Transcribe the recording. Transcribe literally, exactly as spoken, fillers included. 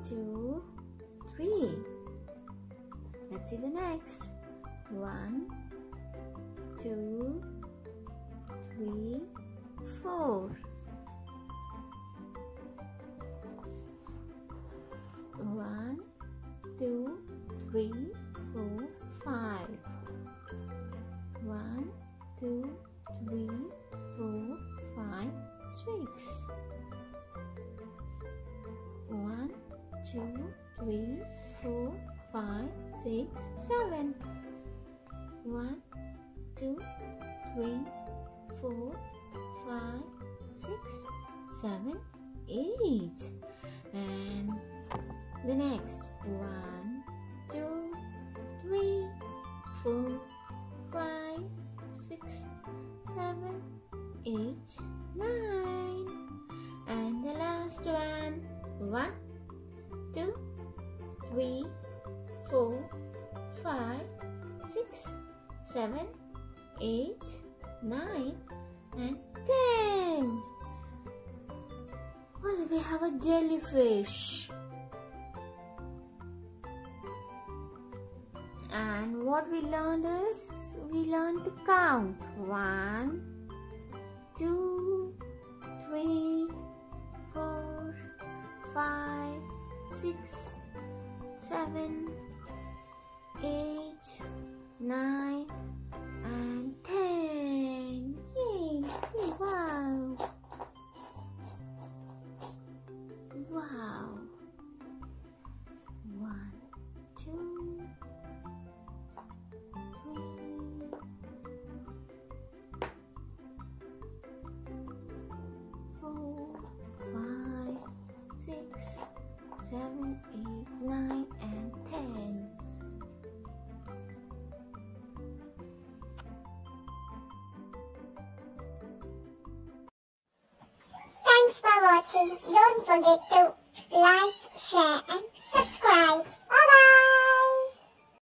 two, three. Let's see the next. One, two, three, four. One, two, three, four, five. One, two, three, four, five, six. One, two, three, four, five, six, seven. One, two, three, four, five, six, seven, eight. And the next. One, two, three, four, five, six, seven, eight, nine. And the last one. One, two, three, four, five, six, seven, eight, nine, and ten. Well, we have a jellyfish. And what we learned is, we learned to count. One, two, three, four, five, six, seven, eight, nine, and ten. Yay! Wow! Wow! One, two, three, four, five, six, seven, eight, nine, and ten. Thanks for watching. Don't forget to